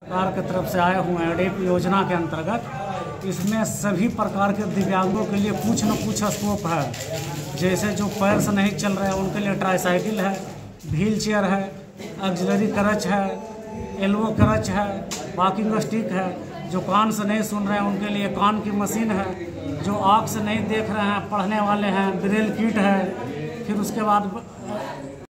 सरकार की तरफ से आए हुए हैं एडीप योजना के अंतर्गत। इसमें सभी प्रकार के दिव्यांगों के लिए कुछ न कुछ स्कोप है। जैसे जो पैर से नहीं चल रहे हैं उनके लिए ट्राईसाइकिल है, व्हील चेयर है, ऑक्सिलरी क्रच है, एल्बो क्रच है, वॉकिंग स्टिक है। जो कान से नहीं सुन रहे हैं उनके लिए कान की मशीन है। जो आँख से नहीं देख रहे हैं, पढ़ने वाले हैं, ब्रेल किट है। फिर उसके बाद